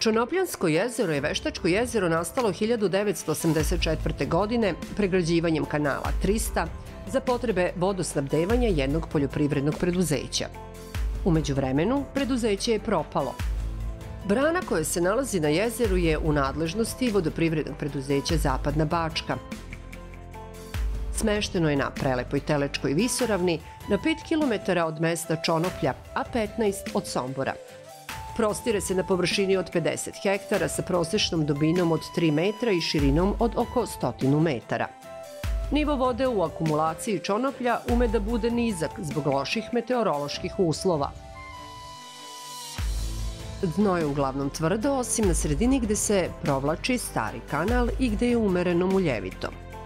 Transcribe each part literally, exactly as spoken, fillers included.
Čonopljansko jezero je veštačko jezero nastalo hiljadu devetsto osamdeset četvrte. godine pregrađivanjem kanala trista za potrebe vodosnabdevanja jednog poljoprivrednog preduzeća. U međuvremenu, preduzeće je propalo. Brana koja se nalazi na jezeru je u nadležnosti vodoprivrednog preduzeća Zapadna Bačka. Smešteno je na prelepoj Telečkoj visoravni, na pet kilometara od mesta Čonoplja, a petnaest od Sombora. Prostire se na površini od pedeset hektara sa prosečnom dubinom od tri metra i širinom od oko stotinu metara. Nivo vode u akumulaciji Čonoplja ume da bude nizak zbog loših meteoroloških uslova. Dno je uglavnom tvrdo, osim na sredini gde se provlači stari kanal i gde je umereno muljevito.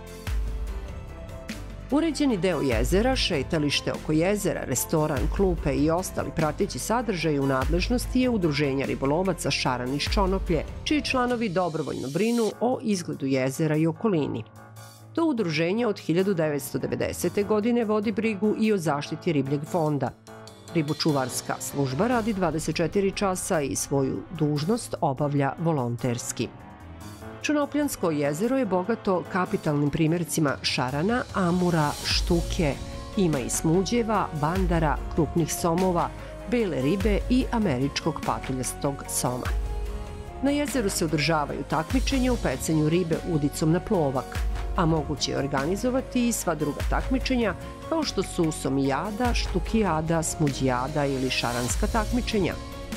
Uređeni deo jezera, šetalište oko jezera, restoran, klupe i ostali prateći sadržaj u nadležnosti je Udruženja ribolovaca Šaran iz Čonoplje, čiji članovi dobrovoljno brinu o izgledu jezera i okolini. To udruženje od hiljadu devetsto devedesete. godine vodi brigu i o zaštiti ribljeg fonda. Ribočuvarska služba radi dvadeset četiri časa i svoju dužnost obavlja volonterski. Čonopljansko jezero je bogato kapitalnim primjercima šarana, amura, štuke, ima i smuđeva, bandara, krupnih somova, bele ribe i američkog patuljastog soma. Na jezeru se održavaju takmičenja u pecanju ribe udicom na plovak, a moguće je organizovati i sva druga takmičenja kao što su somijada, štukijada, smuđijada ili šaranska takmičenja.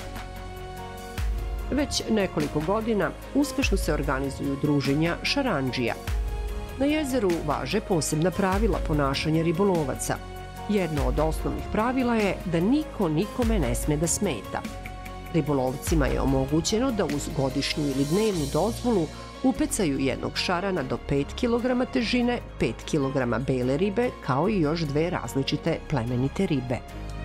Već nekoliko godina uspešno se organizuju druženja šarandžija. Na jezeru važe posebna pravila ponašanja ribolovaca. Jedno od osnovnih pravila je da niko nikome ne sme da smeta. Ribolovcima je omogućeno da uz godišnju ili dnevnu dozvolu upecaju jednog šarana do pet kilograma težine, pet kilograma bele ribe, kao i još dve različite plemenite ribe.